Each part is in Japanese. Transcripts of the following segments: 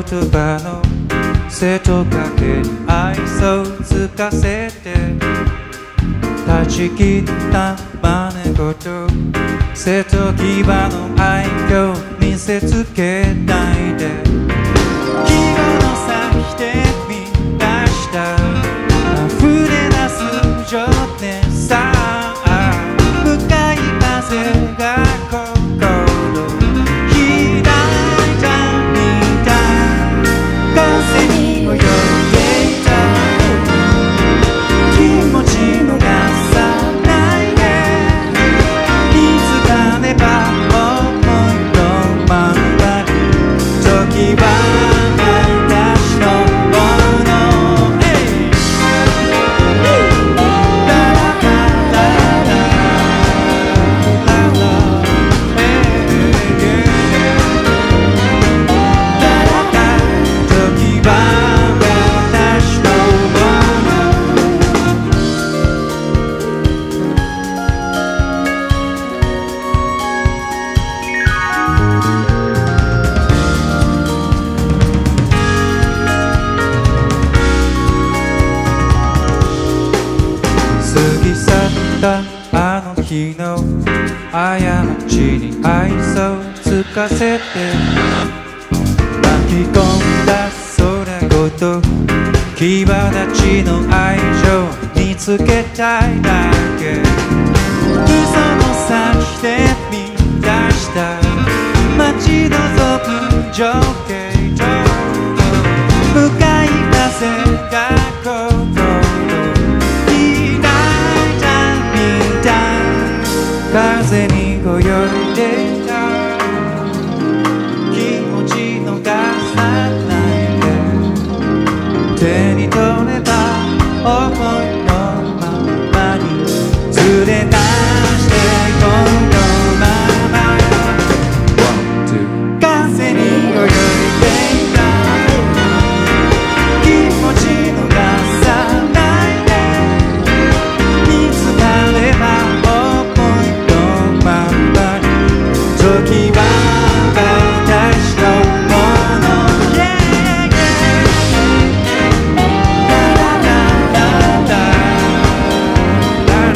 葉の瀬戸かけに愛想つかせて断ち切った真似事瀬戸際の愛嬌見せつけないで日の先で見出した溢れ出す情熱さ向かい風が心開いたみたい風に泳いでいた気持ち逃さないでいつかねば思いのままに時は私のもの時は私のも過ぎ去ったあの日の過ちに愛想つかせて巻き込んだそれごと気羽立ちの愛情見つけたいだけ嘘の先で見出した待ち望む情景と向かい風が心開いたみたい風に泳いでいた気持ち逃さないで手に取れば思いのままに連れ出してこのまま風に泳いでいた気持ち逃さないで見つかれば思いのままに時は私のもの Yeah, yeah. ララララララ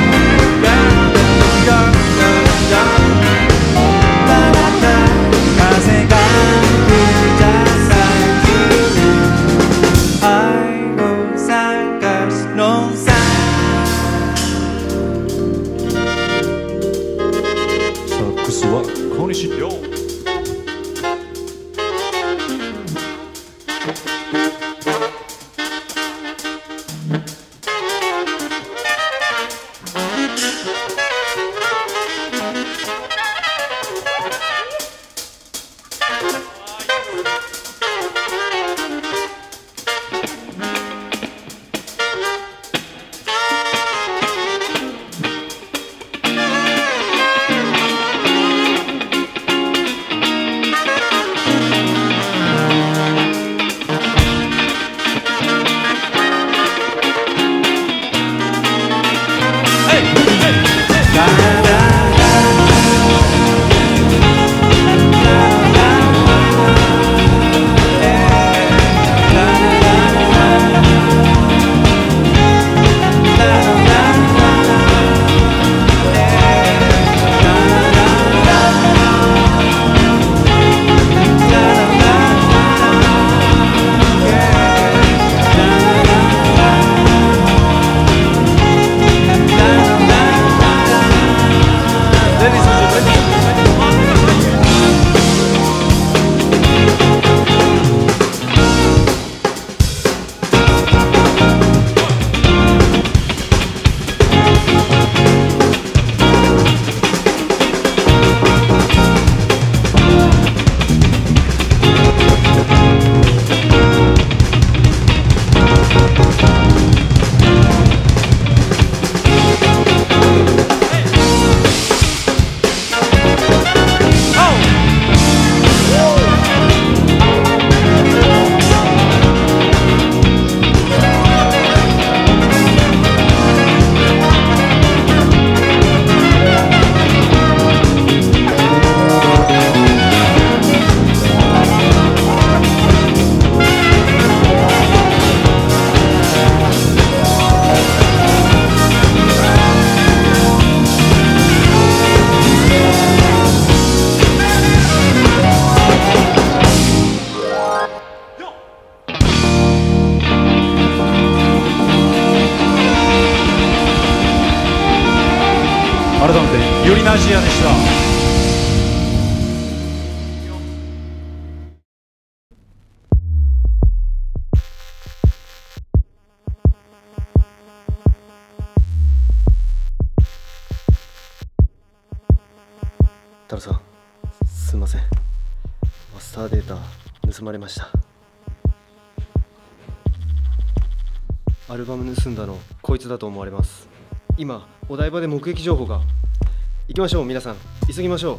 風が吹いた先に愛を探すのさサックスは小西亮。 アジアでした。 太郎さん、すいません。マスターデータ盗まれました。アルバム盗んだのこいつだと思われます。今お台場で目撃情報が。行きましょう皆さん、急ぎましょう。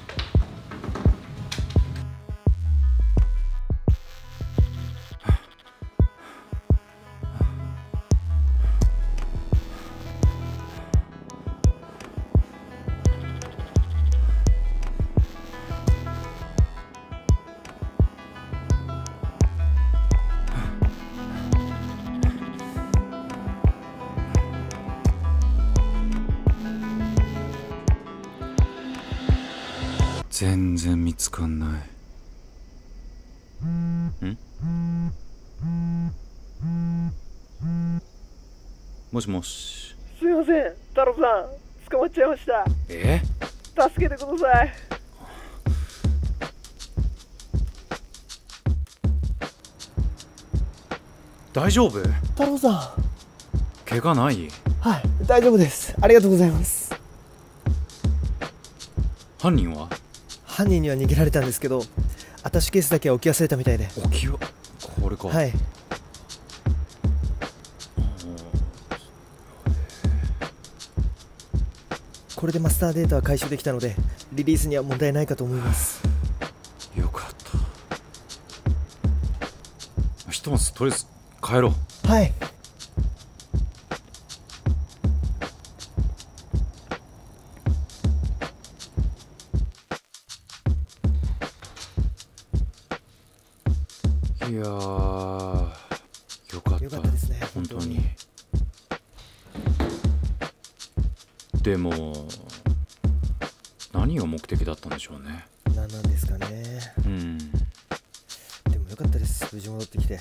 全然見つかんない。もしもし。 すいません、太郎さん、捕まっちゃいました。助けてください。 大丈夫？ 太郎さん。 怪我ない？ はい、大丈夫です。ありがとうございます。 犯人は？ 犯人には逃げられたんですけど、アタッシュケースだけは置き忘れたみたいで。 置きはこれか。 はい。これでマスターデータは回収できたので、リリースには問題ないかと思います。 よかった。ひとまずとりあえず帰ろう。 はい。 いやー、よかった。 よかったですね、 本当に。でも何が目的だったんでしょうね。 何なんですかね。でもよかったです、無事戻ってきて。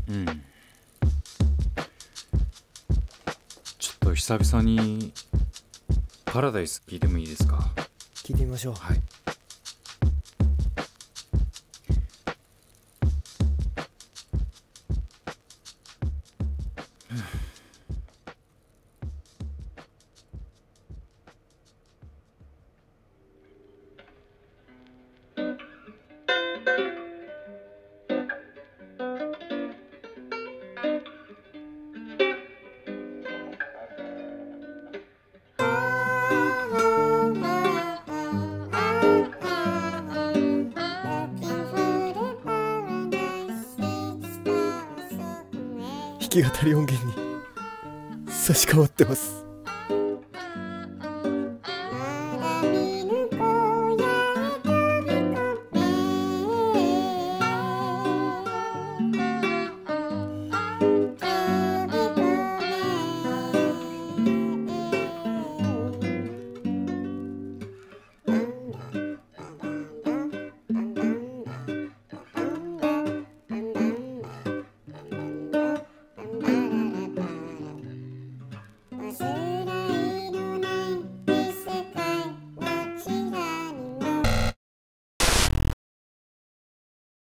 ちょっと久々にパラダイス聞いてもいいですか？ 聞いてみましょう。 はい。 弾き語り音源に差し替わってます。